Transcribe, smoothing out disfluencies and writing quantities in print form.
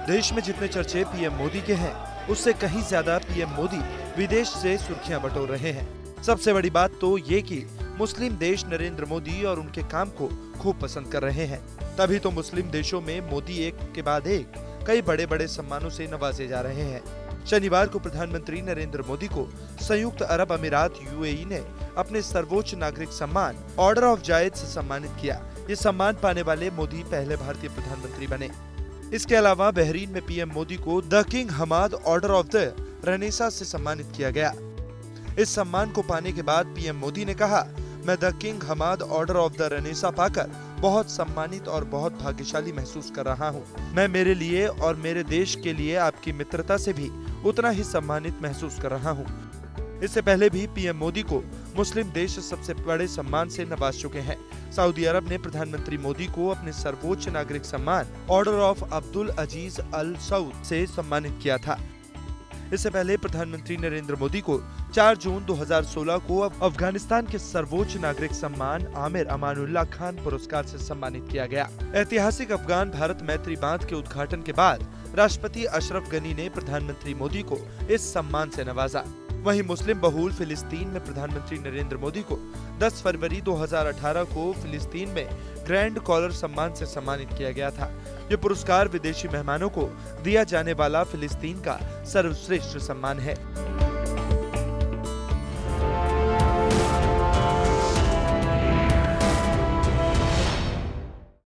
देश में जितने चर्चे पीएम मोदी के हैं, उससे कहीं ज्यादा पीएम मोदी विदेश से सुर्खियां बटोर रहे हैं। सबसे बड़ी बात तो ये कि मुस्लिम देश नरेंद्र मोदी और उनके काम को खूब पसंद कर रहे हैं। तभी तो मुस्लिम देशों में मोदी एक के बाद एक कई बड़े बड़े सम्मानों से नवाजे जा रहे हैं। शनिवार को प्रधानमंत्री नरेंद्र मोदी को संयुक्त अरब अमीरात यूएई ने अपने सर्वोच्च नागरिक सम्मान ऑर्डर ऑफ जायद से सम्मानित किया। ये सम्मान पाने वाले मोदी पहले भारतीय प्रधानमंत्री बने। इसके अलावा बहरीन में पीएम मोदी को the King Hamad Order of the Renaissance से सम्मानित किया गया। इस सम्मान को पाने के बाद पीएम मोदी ने कहा, मैं the King Hamad Order of the Renaissance पाकर बहुत सम्मानित और बहुत भाग्यशाली महसूस कर रहा हूँ। मैं मेरे लिए और मेरे देश के लिए आपकी मित्रता से भी उतना ही सम्मानित महसूस कर रहा हूँ। इससे पहले भी पीएम मोदी को मुस्लिम देश सबसे बड़े सम्मान से नवाज चुके हैं। सऊदी अरब ने प्रधानमंत्री मोदी को अपने सर्वोच्च नागरिक सम्मान Order of Abdul Aziz Al Saud से सम्मानित किया था। इससे पहले प्रधानमंत्री नरेंद्र मोदी को 4 जून 2016 को अफगानिस्तान के सर्वोच्च नागरिक सम्मान आमिर अमानुल्लाह खान पुरस्कार से सम्मानित किया गया। ऐतिहासिक अफगान भारत मैत्री बांध के उद्घाटन के बाद राष्ट्रपति अशरफ गनी ने प्रधानमंत्री मोदी को इस सम्मान से नवाजा। वहीं मुस्लिम बहुल फिलिस्तीन में प्रधानमंत्री नरेंद्र मोदी को 10 फरवरी 2018 को फिलिस्तीन में ग्रैंड कॉलर सम्मान से सम्मानित किया गया था। ये पुरस्कार विदेशी मेहमानों को दिया जाने वाला फिलिस्तीन का सर्वश्रेष्ठ सम्मान है।